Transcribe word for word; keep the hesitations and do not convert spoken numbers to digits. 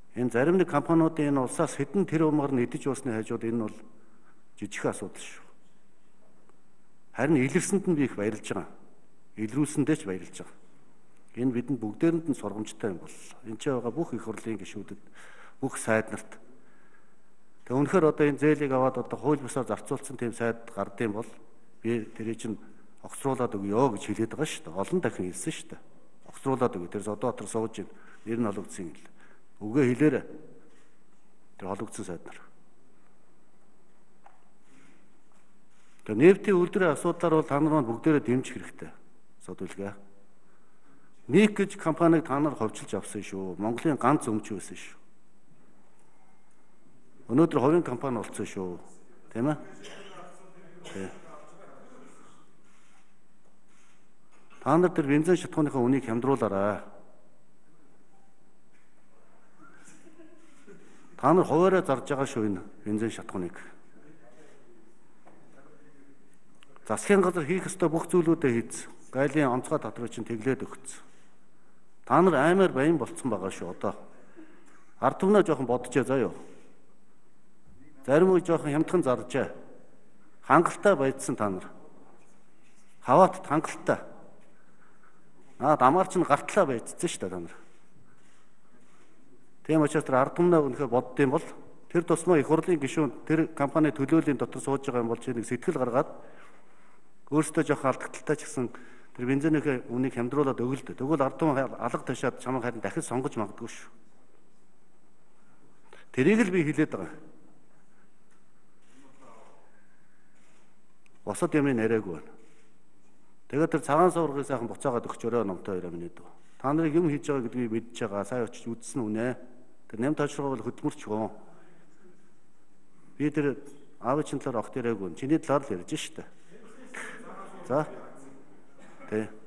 Энэ зарим нэг компаниудын энэ улсаас хэдэн тэрбумаар нь идэж уусны хажууд энэ бол жижиг асуудал шүү. Харин илэрсэнд нь би их баярлж байгаа. Илрүүлсэндээ ч баярлж байгаа. Энэ бидэнд бүгдээрэнд нь сургамжтай юм бол энэ ч байгаа бүх их хурлын гишүүдэд, бүх сайд нарт. Тэг үнэхээр одоо энэ зээлийг аваад одоо хууль бусаар зарцуулсан тийм сайд гардыг бол би тэрий чинь огцруулаад өгөө гэж хэлээд байгаа шүү дээ. Олон дахин хэлсэн шүү дээ. Огцруулаад өгөө. Тэр Зодбаатар сууж ийн нэр нь олгдсон юм. Үгээ хэлээрэ. Тэр олгдсон сайд нар. Тэг нефтийн үйлдвэрийн асуудлаар бол та нар маань бүгдээрээ дэмжих хэрэгтэй. Содүлгээ. Ник гэж компаниг та нар ховчилж авсан шүү. Монголын ганц өмч байсан шүү. Өнөөдөр хувийн компани болсон шүү. Тийм ээ? Тийм. Та нар тэр бензин шатхууныхаа үнийг хямдруулаарай. Та нар хуваараа зарж байгаа шүү энэ бензин шатхууныг. Засгийн газар хийх ёстой бүх зүйлүүдээ хийц. Гайлын онцгой татрыг чинь тэглээд өгц. Та нар аймаар баян болцсон байгаа шүү одоо. Ард түмнээ жоохон бодчихъя заяа. Зарим үе жоохон хямдхан заржээ. Хангалттай байдсан та нар. Хаваат хангалттай. Аа дамаар чинь гартлаа байдсан шүү дээ та нар. Тийм учраас тэр ард түмнээ өнөхөр боддсон бол тэр тусмаа их хурлын гишүүн тэр компани төлөөллийн дотор сууж байгаа юм бол чи нэг сэтгэл гаргаад өөртөө жоохон алдагдaltaй ч гэсэн тэр бензинийн үнийг хямдруулаад өгөлдөө. Тэгвэл ард түмэн алга ташаад чамайг харин дахиж сонгож магадгүй шүү. Тэрийг л би хэлээд байгаа. Босод юмны яриаггүй байна. Тэгээд тэр цагаан суургыг сайхан буцаагаад өгчөөрөө номтой хоёроо минь дөө. Та нарыг юм хийж байгаа гэдгийг мэдж байгаа. Сайн очиж үзсэн үнэ. Тэр нэм ташруу бол хөдөлмөрч гоо. Би тэр аав чинь талаар огт яриаггүй. Чиний талаар л ярьж штэ. За. Тэ.